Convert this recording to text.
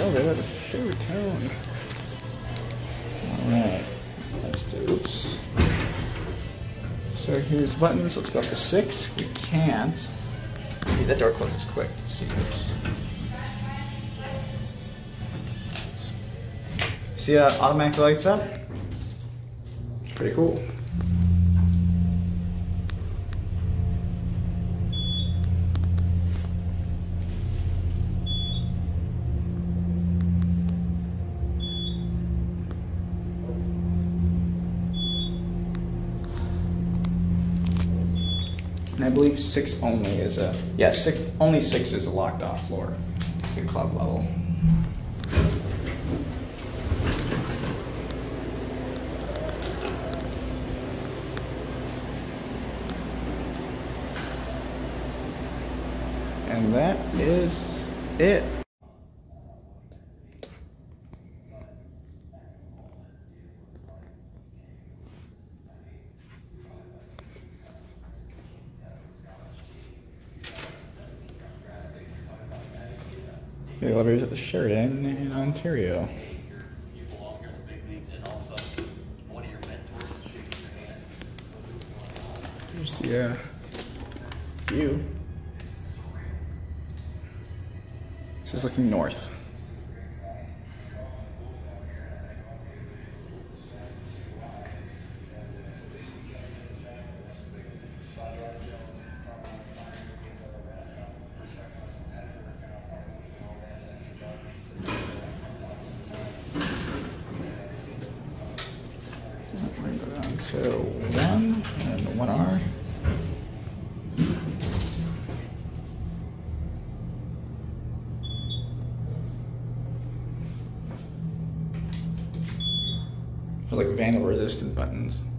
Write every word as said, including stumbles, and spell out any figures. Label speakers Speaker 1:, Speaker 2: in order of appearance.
Speaker 1: elevator at the Sheraton. Alright, let's do, oops. So here's buttons, let's go up to six. We can't. Ooh, that door closes quick. Let's see, it's. See how it automatically lights up? It's pretty cool. And I believe six only is a, yeah, six, only six is a locked off floor. It's the club level. And that is it. The elevators at the Sheraton in Ontario.
Speaker 2: You belong here in the big leagues, and also one of your mentors is shaking your hand.
Speaker 1: Here's the uh, view. This is looking north. Bring it down to one and one R. Like vandal resistant buttons.